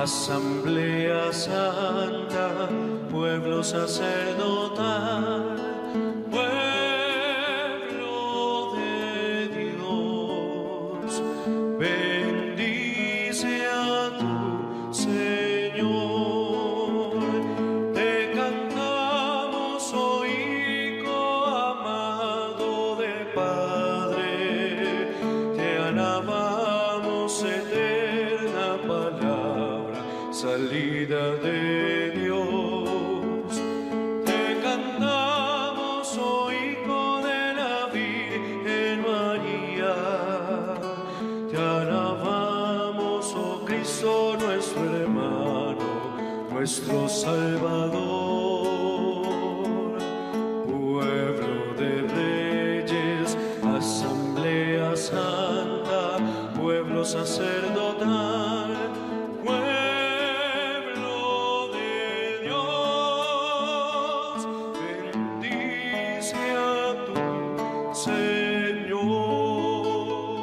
Asamblea Santa, pueblo sacerdotal, pueblo de Dios, bendice a tu Señor. Te cantamos, oh Hijo amado del Padre, te alabamos, eterna palabra, salida de Dios. Te cantamos, oh Hijo de la Virgen María, te alabamos, oh Cristo nuestro hermano, nuestro Salvador. Pueblo de reyes, Asamblea Santa, pueblo sacerdotal, pueblo de Dios, bendice a tu Señor.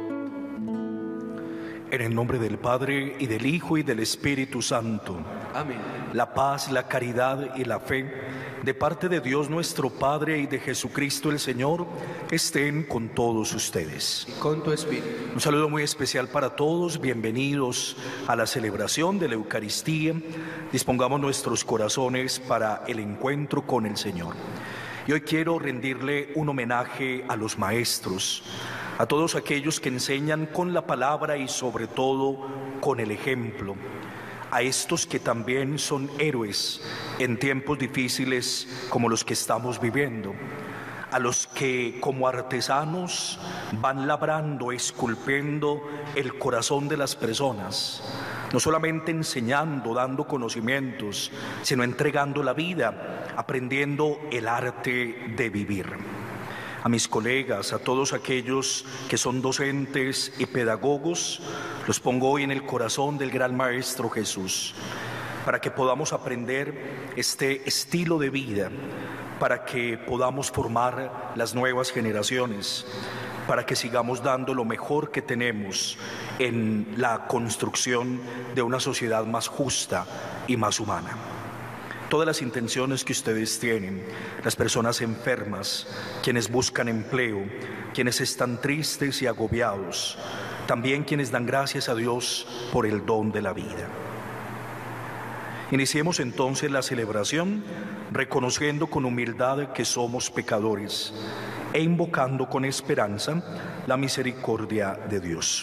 En el nombre del Padre, y del Hijo, y del Espíritu Santo. Amén. La paz, la caridad y la fe, de parte de Dios nuestro Padre y de Jesucristo el Señor, estén con todos ustedes. Y con tu espíritu. Un saludo muy especial para todos, bienvenidos a la celebración de la Eucaristía. Dispongamos nuestros corazones para el encuentro con el Señor. Y hoy quiero rendirle un homenaje a los maestros, a todos aquellos que enseñan con la palabra y sobre todo con el ejemplo, a estos que también son héroes en tiempos difíciles como los que estamos viviendo, a los que como artesanos van labrando, esculpiendo el corazón de las personas, no solamente enseñando, dando conocimientos, sino entregando la vida, aprendiendo el arte de vivir. A mis colegas, a todos aquellos que son docentes y pedagogos, los pongo hoy en el corazón del gran Maestro Jesús, para que podamos aprender este estilo de vida, para que podamos formar las nuevas generaciones, para que sigamos dando lo mejor que tenemos en la construcción de una sociedad más justa y más humana. Todas las intenciones que ustedes tienen, las personas enfermas, quienes buscan empleo, quienes están tristes y agobiados, también quienes dan gracias a Dios por el don de la vida. Iniciemos entonces la celebración reconociendo con humildad que somos pecadores e invocando con esperanza la misericordia de Dios.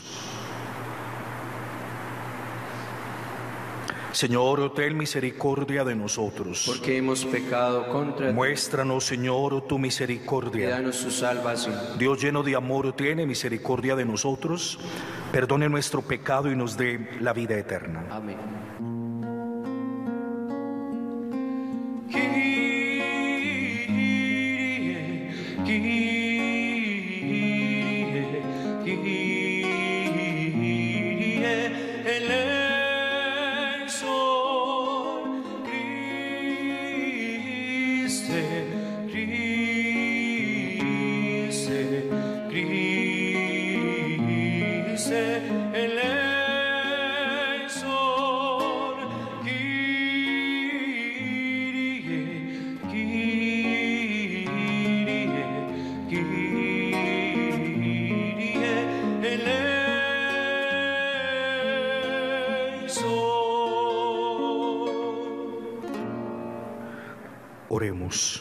Señor, ten misericordia de nosotros. Porque hemos pecado contra ti. Muéstranos, Señor, tu Y misericordia. danos tu salvación. Dios lleno de amor, tiene misericordia de nosotros, perdone nuestro pecado y nos dé la vida eterna. Amén. Oremos.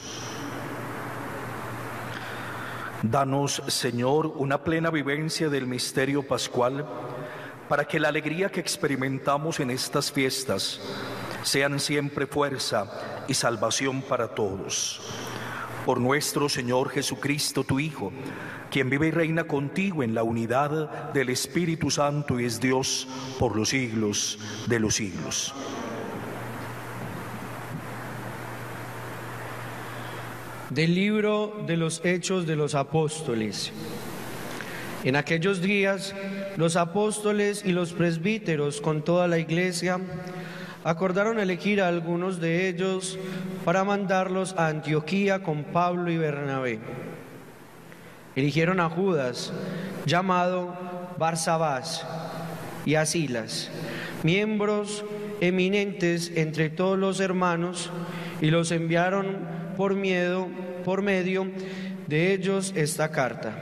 Danos, Señor, una plena vivencia del misterio pascual, para que la alegría que experimentamos en estas fiestas sean siempre fuerza y salvación para todos. Por nuestro Señor Jesucristo, tu Hijo, quien vive y reina contigo en la unidad del Espíritu Santo y es Dios por los siglos de los siglos. Del libro de los Hechos de los Apóstoles. En aquellos días, los apóstoles y los presbíteros con toda la iglesia acordaron elegir a algunos de ellos para mandarlos a Antioquía con Pablo y Bernabé. Eligieron a Judas, llamado Barsabás, y a Silas, miembros eminentes entre todos los hermanos, y los enviaron por medio de ellos esta carta.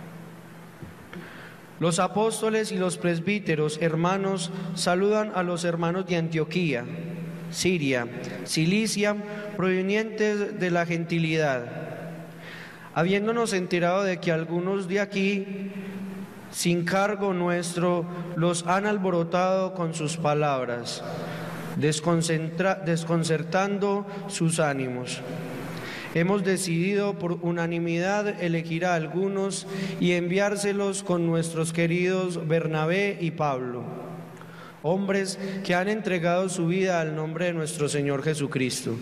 Los apóstoles y los presbíteros, hermanos, saludan a los hermanos de Antioquía, Siria, Cilicia, provenientes de la gentilidad. Habiéndonos enterado de que algunos de aquí, sin cargo nuestro, los han alborotado con sus palabras, desconcertando sus ánimos, hemos decidido por unanimidad elegir a algunos y enviárselos con nuestros queridos Bernabé y Pablo, hombres que han entregado su vida al nombre de nuestro Señor Jesucristo.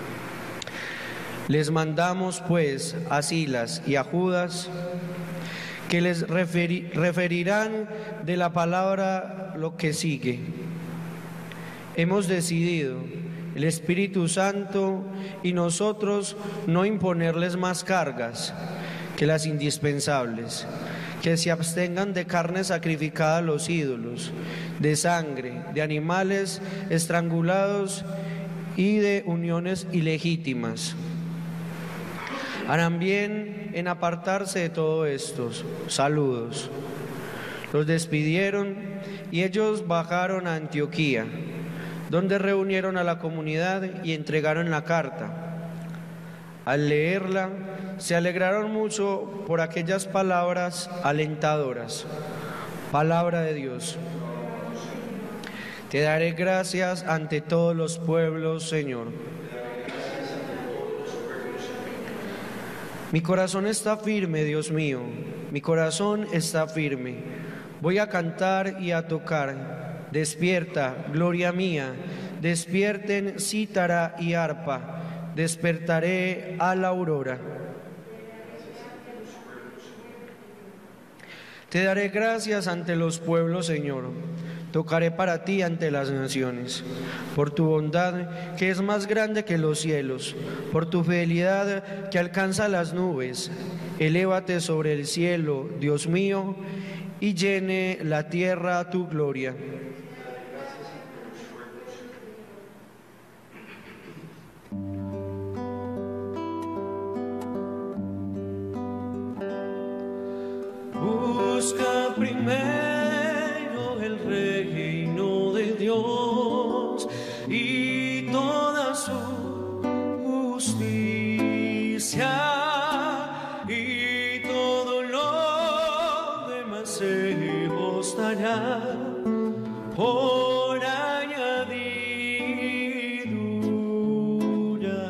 Les mandamos pues a Silas y a Judas, que les referirán de la palabra lo que sigue. Hemos decidido, el Espíritu Santo y nosotros, no imponerles más cargas que las indispensables, que se abstengan de carne sacrificada a los ídolos, de sangre, de animales estrangulados y de uniones ilegítimas. Harán bien en apartarse de todo esto. Saludos. Los despidieron y ellos bajaron a Antioquía, donde reunieron a la comunidad y entregaron la carta. Al leerla, se alegraron mucho por aquellas palabras alentadoras. Palabra de Dios. Te daré gracias ante todos los pueblos, Señor. Mi corazón está firme, Dios mío, mi corazón está firme. Voy a cantar y a tocar. Despierta, gloria mía, despierten cítara y arpa, despertaré a la aurora. Te daré gracias ante los pueblos, Señor. Tocaré para ti ante las naciones, por tu bondad que es más grande que los cielos, por tu fidelidad que alcanza las nubes. Elévate sobre el cielo, Dios mío, y llene la tierra tu gloria. Busca primero el reino de Dios y toda su justicia, y todo lo demás se os dará por añadidura.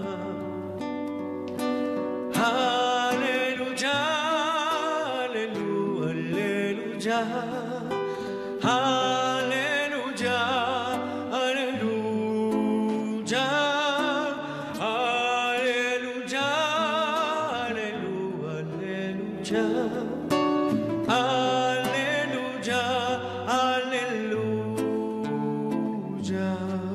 Aleluya, aleluya, aleluya, aleluya, aleluya, aleluya, aleluya, aleluya.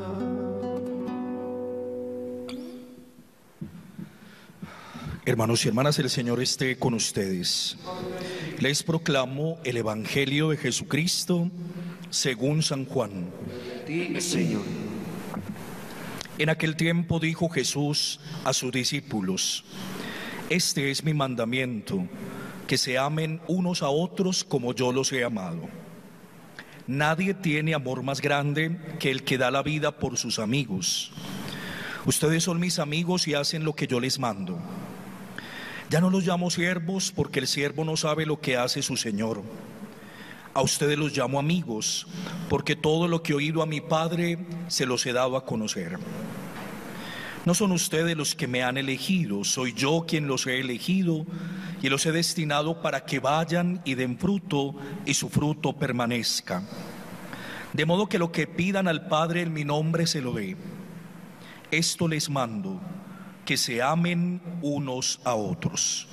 Hermanos y hermanas, el Señor esté con ustedes. Les proclamo el Evangelio de Jesucristo según San Juan. Sí, Señor. En aquel tiempo dijo Jesús a sus discípulos: Este es mi mandamiento, que se amen unos a otros como yo los he amado. Nadie tiene amor más grande que el que da la vida por sus amigos. Ustedes son mis amigos y hacen lo que yo les mando. Ya no los llamo siervos, porque el siervo no sabe lo que hace su señor. A ustedes los llamo amigos, porque todo lo que he oído a mi Padre se los he dado a conocer. No son ustedes los que me han elegido, soy yo quien los he elegido y los he destinado para que vayan y den fruto y su fruto permanezca. De modo que lo que pidan al Padre en mi nombre se lo dé. Esto les mando, que se amen unos a otros.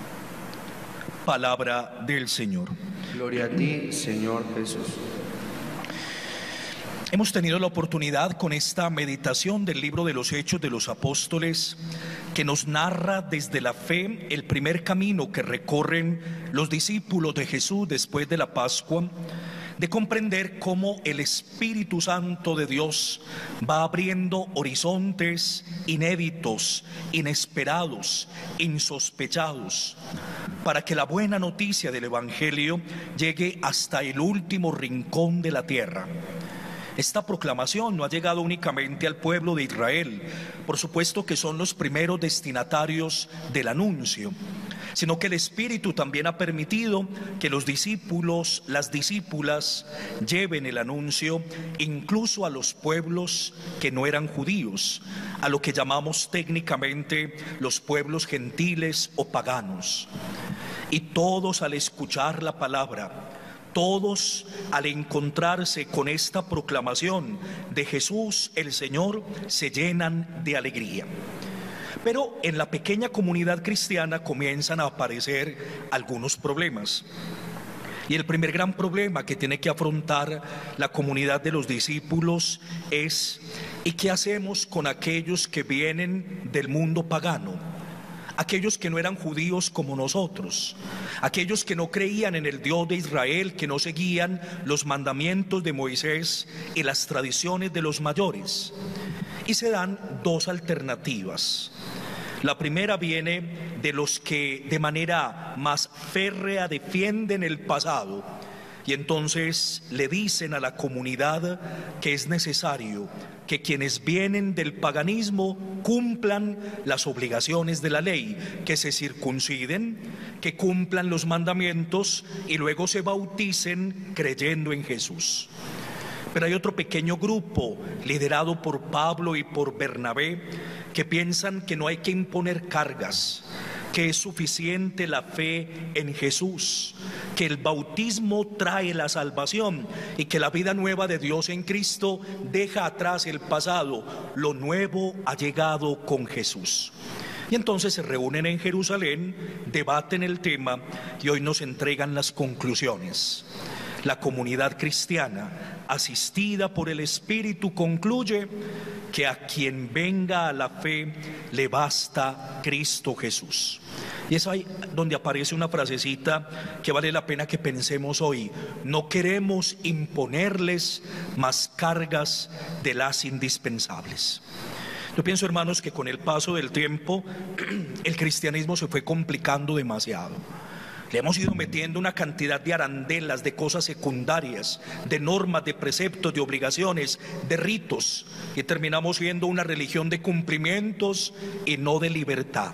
Palabra del Señor. Gloria a ti, Señor Jesús. Hemos tenido la oportunidad con esta meditación del libro de los Hechos de los Apóstoles, que nos narra desde la fe el primer camino que recorren los discípulos de Jesús después de la Pascua, de comprender cómo el Espíritu Santo de Dios va abriendo horizontes inéditos, inesperados, insospechados, para que la buena noticia del Evangelio llegue hasta el último rincón de la tierra. Esta proclamación no ha llegado únicamente al pueblo de Israel, por supuesto que son los primeros destinatarios del anuncio, sino que el Espíritu también ha permitido que los discípulos, las discípulas, lleven el anuncio incluso a los pueblos que no eran judíos, a lo que llamamos técnicamente los pueblos gentiles o paganos. Y todos, al escuchar la palabra, todos, al encontrarse con esta proclamación de Jesús el Señor, se llenan de alegría. Pero en la pequeña comunidad cristiana comienzan a aparecer algunos problemas. Y el primer gran problema que tiene que afrontar la comunidad de los discípulos es: ¿y qué hacemos con aquellos que vienen del mundo pagano? Aquellos que no eran judíos como nosotros, aquellos que no creían en el Dios de Israel, que no seguían los mandamientos de Moisés y las tradiciones de los mayores. Y se dan dos alternativas. La primera viene de los que de manera más férrea defienden el pasado y entonces le dicen a la comunidad que es necesario que quienes vienen del paganismo cumplan las obligaciones de la ley, que se circunciden, que cumplan los mandamientos y luego se bauticen creyendo en Jesús. Pero hay otro pequeño grupo liderado por Pablo y por Bernabé que piensan que no hay que imponer cargas, que es suficiente la fe en Jesús, que el bautismo trae la salvación y que la vida nueva de Dios en Cristo deja atrás el pasado, lo nuevo ha llegado con Jesús. Y entonces se reúnen en Jerusalén, debaten el tema y hoy nos entregan las conclusiones. La comunidad cristiana, asistida por el Espíritu, concluye que a quien venga a la fe le basta Cristo Jesús. Y es ahí donde aparece una frasecita que vale la pena que pensemos hoy: no queremos imponerles más cargas de las indispensables. Yo pienso, hermanos, que con el paso del tiempo el cristianismo se fue complicando demasiado. Le hemos ido metiendo una cantidad de arandelas, de cosas secundarias, de normas, de preceptos, de obligaciones, de ritos, y terminamos siendo una religión de cumplimientos y no de libertad.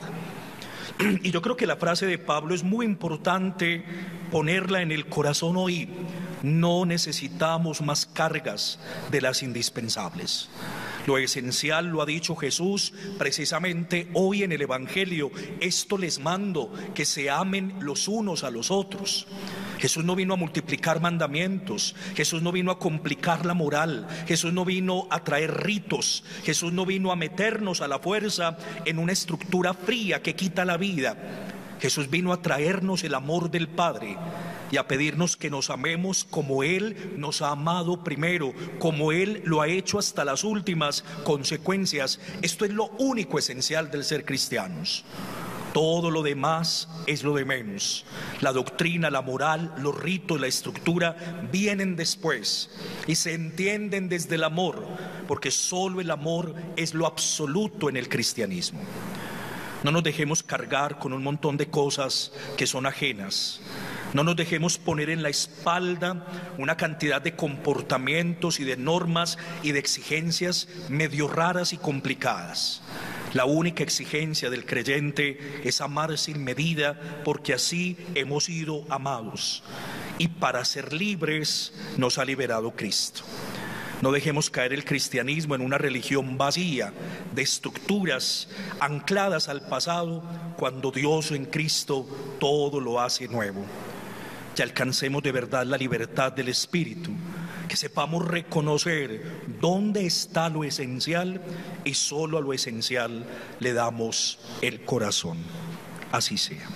Y yo creo que la frase de Pablo es muy importante ponerla en el corazón hoy: no necesitamos más cargas de las indispensables. Lo esencial lo ha dicho Jesús precisamente hoy en el Evangelio: esto les mando, que se amen los unos a los otros. Jesús no vino a multiplicar mandamientos, Jesús no vino a complicar la moral, Jesús no vino a traer ritos, Jesús no vino a meternos a la fuerza en una estructura fría que quita la vida. Jesús vino a traernos el amor del Padre y a pedirnos que nos amemos como Él nos ha amado primero, como Él lo ha hecho hasta las últimas consecuencias. Esto es lo único esencial del ser cristianos. Todo lo demás es lo de menos. La doctrina, la moral, los ritos, la estructura vienen después y se entienden desde el amor, porque solo el amor es lo absoluto en el cristianismo. No nos dejemos cargar con un montón de cosas que son ajenas. No nos dejemos poner en la espalda una cantidad de comportamientos y de normas y de exigencias medio raras y complicadas. La única exigencia del creyente es amar sin medida, porque así hemos sido amados. Y para ser libres nos ha liberado Cristo. No dejemos caer el cristianismo en una religión vacía de estructuras ancladas al pasado, cuando Dios en Cristo todo lo hace nuevo. Que alcancemos de verdad la libertad del Espíritu, que sepamos reconocer dónde está lo esencial y solo a lo esencial le damos el corazón. Así sea.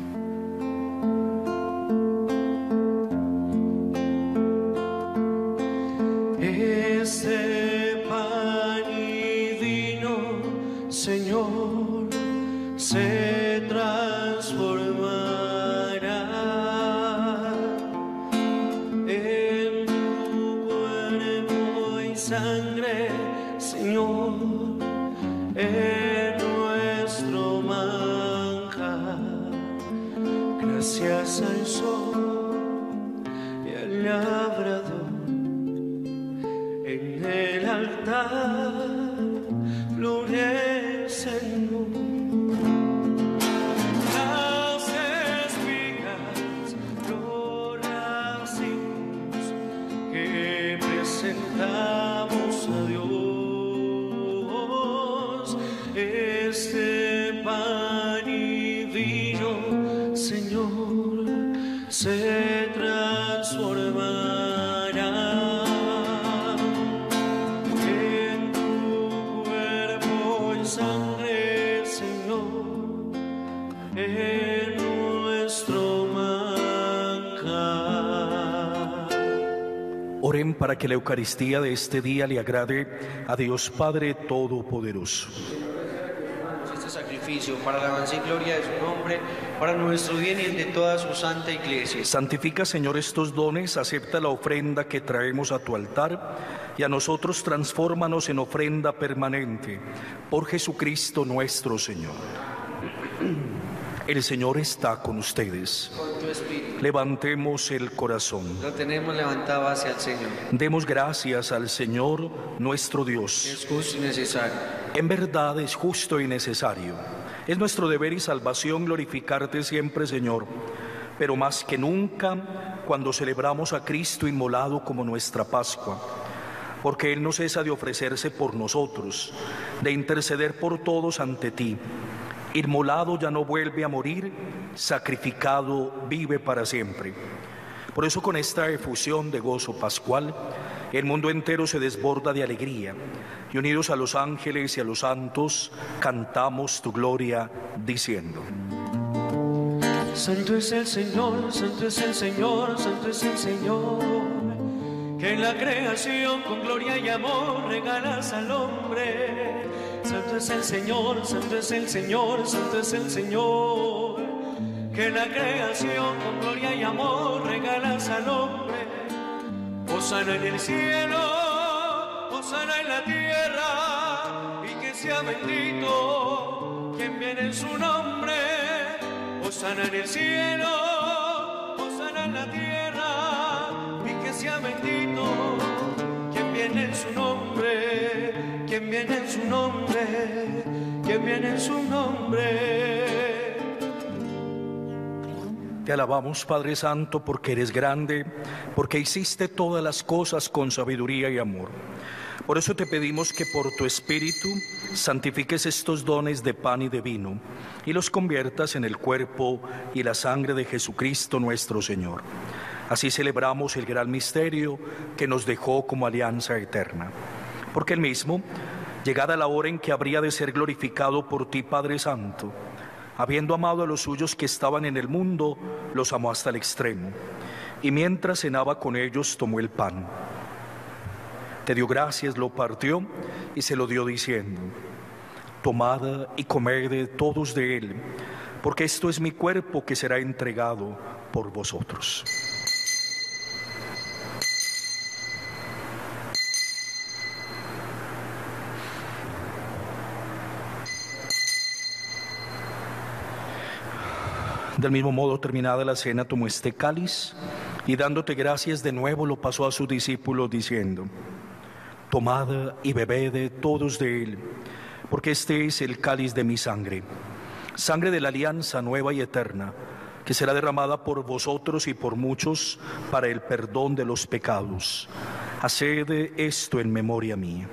Este pan y vino, Señor, se transformará en sangre, Señor, en nuestro manjar. Gracias al sol y al labrador, en el altar florecen luz. Las espigas, flores y luz que presentamos a Dios. Este pan y vino, Señor, se transformará en tu cuerpo y sangre, Señor, en nuestro manjar. Oren para que la Eucaristía de este día le agrade a Dios Padre Todopoderoso. Este sacrificio para la alabanza y gloria de su nombre, para nuestro bien y el de toda su santa iglesia. Santifica, Señor, estos dones, acepta la ofrenda que traemos a tu altar y a nosotros transfórmanos en ofrenda permanente. Por Jesucristo nuestro Señor. El Señor está con ustedes. Con tu espíritu. Levantemos el corazón. Lo tenemos levantado hacia el Señor. Demos gracias al Señor nuestro Dios. Es justo y necesario. En verdad es justo y necesario. Es nuestro deber y salvación glorificarte siempre, Señor, pero más que nunca cuando celebramos a Cristo inmolado como nuestra Pascua, porque Él no cesa de ofrecerse por nosotros, de interceder por todos ante ti. Inmolado ya no vuelve a morir, sacrificado vive para siempre. Por eso, con esta efusión de gozo pascual, el mundo entero se desborda de alegría, y unidos a los ángeles y a los santos, cantamos tu gloria, diciendo: Santo es el Señor, santo es el Señor, santo es el Señor, que en la creación con gloria y amor regalas al hombre. Santo es el Señor, santo es el Señor, santo es el Señor, que en la creación con gloria y amor regalas al hombre. Hosana en el cielo, hosana en la tierra, y que sea bendito quien viene en su nombre. Hosana en el cielo, hosana en la tierra, y que sea bendito quien viene en su nombre, quien viene en su nombre, quien viene en su nombre. Te alabamos, Padre Santo, porque eres grande, porque hiciste todas las cosas con sabiduría y amor. Por eso te pedimos que por tu Espíritu santifiques estos dones de pan y de vino y los conviertas en el cuerpo y la sangre de Jesucristo nuestro Señor. Así celebramos el gran misterio que nos dejó como alianza eterna. Porque Él mismo, llegada la hora en que habría de ser glorificado por ti, Padre Santo, habiendo amado a los suyos que estaban en el mundo, los amó hasta el extremo. Y mientras cenaba con ellos, tomó el pan. Te dio gracias, lo partió y se lo dio diciendo: Tomad y comed todos de él, porque esto es mi cuerpo que será entregado por vosotros. Del mismo modo, terminada la cena, tomó este cáliz y dándote gracias de nuevo lo pasó a sus discípulos diciendo: Tomad y bebed todos de él, porque este es el cáliz de mi sangre, sangre de la alianza nueva y eterna, que será derramada por vosotros y por muchos para el perdón de los pecados. Haced esto en memoria mía.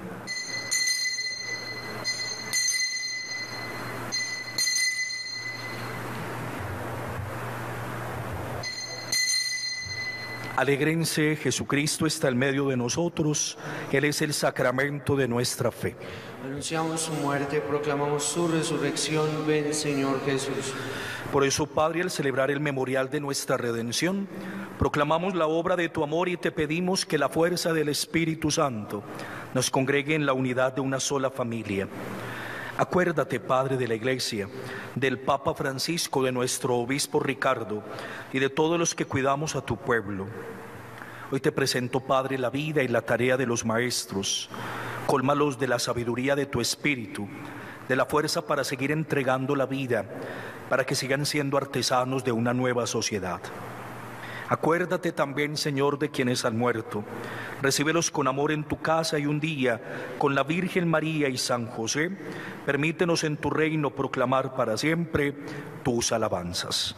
Alégrense, Jesucristo está en medio de nosotros, Él es el sacramento de nuestra fe. Anunciamos su muerte, proclamamos su resurrección. Ven, Señor Jesús. Por eso, Padre, al celebrar el memorial de nuestra redención, proclamamos la obra de tu amor y te pedimos que la fuerza del Espíritu Santo nos congregue en la unidad de una sola familia. Acuérdate, Padre de la Iglesia, del Papa Francisco, de nuestro Obispo Ricardo y de todos los que cuidamos a tu pueblo. Hoy te presento, Padre, la vida y la tarea de los maestros. Cólmalos de la sabiduría de tu espíritu, de la fuerza para seguir entregando la vida, para que sigan siendo artesanos de una nueva sociedad. Acuérdate también, Señor, de quienes han muerto. Recíbelos con amor en tu casa y un día, con la Virgen María y San José, permítenos en tu reino proclamar para siempre tus alabanzas.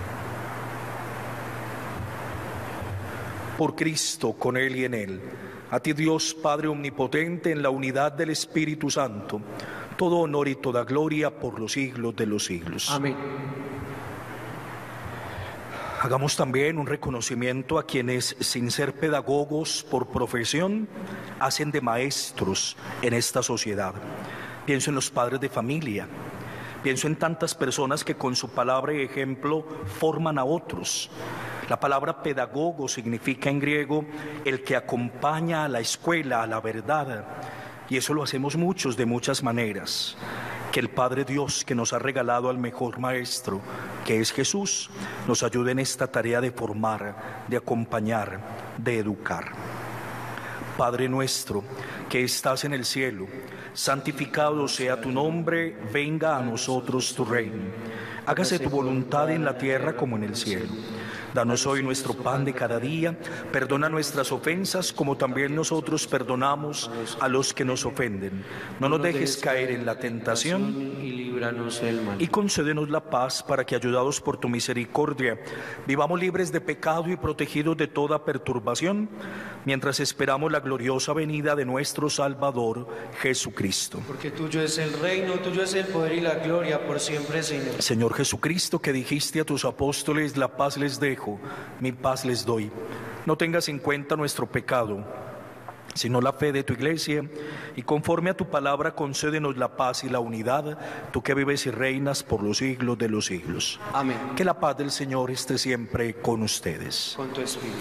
Por Cristo, con Él y en Él, a ti Dios Padre Omnipotente, en la unidad del Espíritu Santo, todo honor y toda gloria por los siglos de los siglos. Amén. Hagamos también un reconocimiento a quienes, sin ser pedagogos por profesión, hacen de maestros en esta sociedad. Pienso en los padres de familia, pienso en tantas personas que con su palabra y ejemplo forman a otros. La palabra pedagogo significa en griego el que acompaña a la escuela, a la verdad, y eso lo hacemos muchos de muchas maneras. Que el Padre Dios, que nos ha regalado al mejor maestro, que es Jesús, nos ayude en esta tarea de formar, de acompañar, de educar. Padre nuestro, que estás en el cielo, santificado sea tu nombre, venga a nosotros tu reino. Hágase tu voluntad en la tierra como en el cielo. Danos hoy nuestro pan de cada día, perdona nuestras ofensas como también nosotros perdonamos a los que nos ofenden. No nos dejes caer en la tentación y líbranos del mal. Y concédenos la paz para que, ayudados por tu misericordia, vivamos libres de pecado y protegidos de toda perturbación, mientras esperamos la gloriosa venida de nuestro Salvador, Jesucristo. Porque tuyo es el reino, tuyo es el poder y la gloria por siempre, Señor. Señor Jesucristo, que dijiste a tus apóstoles, la paz les dejo, mi paz les doy. No tengas en cuenta nuestro pecado, sino la fe de tu iglesia, y conforme a tu palabra concédenos la paz y la unidad, tú que vives y reinas por los siglos de los siglos. Amén. Que la paz del Señor esté siempre con ustedes. Con tu espíritu.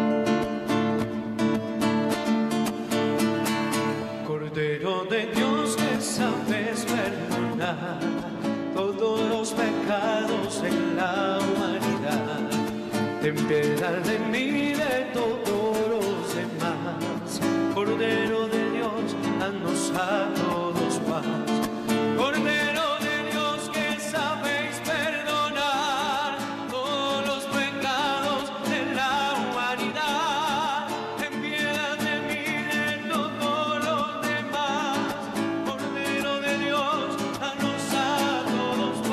Cordero de Dios, que sabes perdonar todos los pecados de la humanidad, ten piedad de mí, de todos los demás. Cordero de Dios, danos a todos paz. Cordero de Dios, que sabéis perdonar todos los pecados de la humanidad, ten piedad de mí, de todos los demás. Cordero de Dios, danos a todos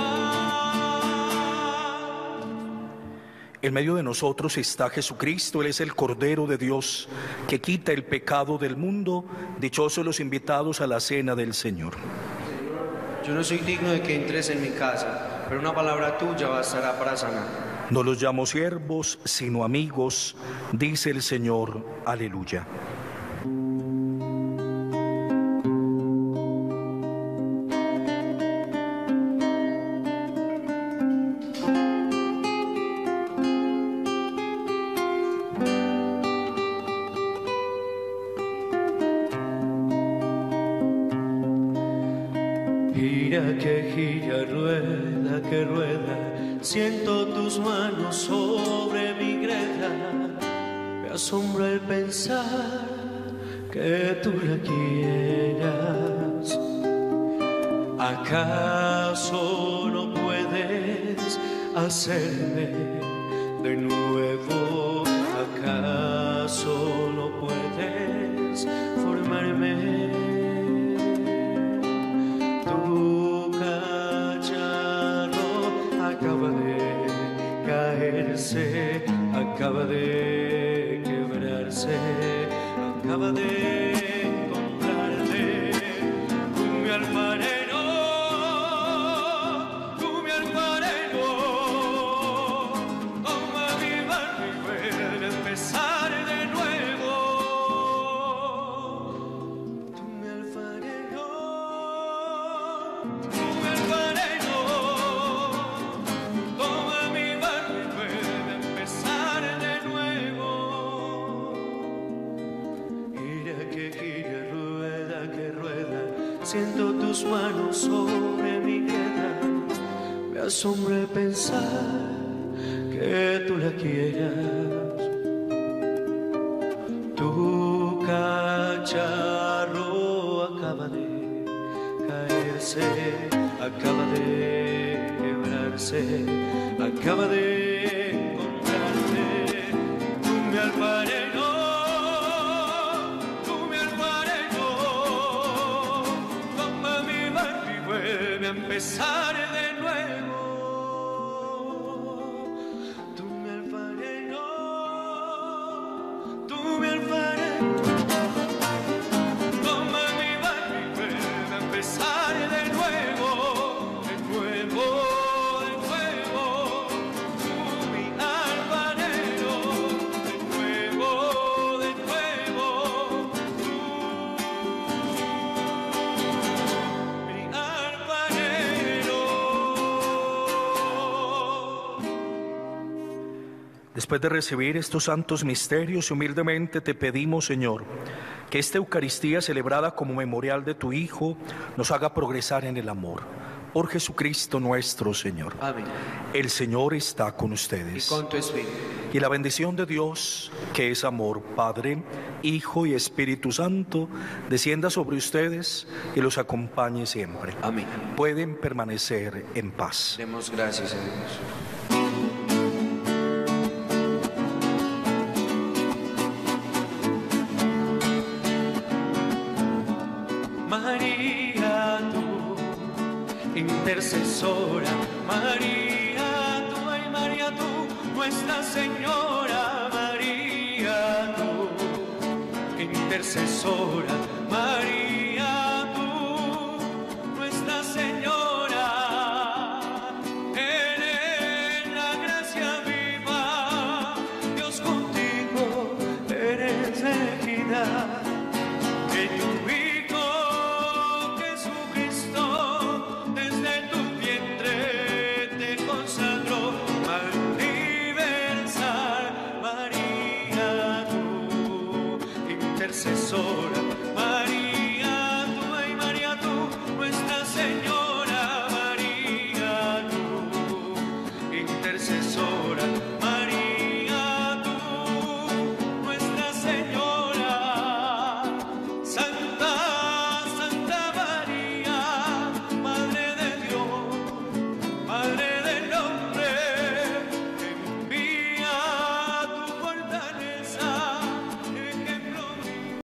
paz. En medio de nosotros está Jesucristo, Él es el Cordero de Dios que quita el pecado del mundo. Dichosos los invitados a la cena del Señor. Yo no soy digno de que entres en mi casa, pero una palabra tuya bastará para sanar. No los llamo siervos, sino amigos, dice el Señor. Aleluya. Gira que rueda, siento tus manos sobre mi greda. Me asombra el pensar que tú la quieras. ¿Acaso no puedes hacerme de nuevo? ¿Acaso no puedes formarme? Tu cacharro acaba de caerse, acaba de quebrarse, acaba de encontrarte. Tú mi alfarero, tú mi alfarero, toma mi barro y ven a empezar de nuevo. Tú mi alfarero, toma mi barro y ven a empezar de nuevo. Gira que rueda, siento tus manos sobre mi greda. Me asombra el pensar que tú la quieras. charro acaba de caerse, acaba de quebrarse, acaba de encontrarte. Tú me alfarero, tú me alfarero, toma mi barco y vuelve a empezar de nuevo. Tú me alfarero, tú me alfarero, toma mi barco y vuelve a empezar de nuevo, de nuevo, de nuevo. Tú mi alfarero, de nuevo, de nuevo. Tú mi alfarero. Después de recibir estos santos misterios, humildemente te pedimos, Señor, que esta Eucaristía celebrada como memorial de tu Hijo nos haga progresar en el amor. Por Jesucristo nuestro Señor. Amén. El Señor está con Y ustedes. con tu espíritu. Y la bendición de Dios, que es amor, Padre, Hijo y Espíritu Santo, descienda sobre ustedes y los acompañe siempre. Amén. Pueden permanecer en paz. Demos gracias a Dios. María, tú, intercesora, María, tú, ay María, tú, Nuestra Señora, María, tú, intercesora, María, tú, Nuestra Señora, eres la gracia viva, Dios contigo, eres equidad, que tu Hijo Jesucristo desde tu vientre te consagró, Madre universal, María, tú, intercesora,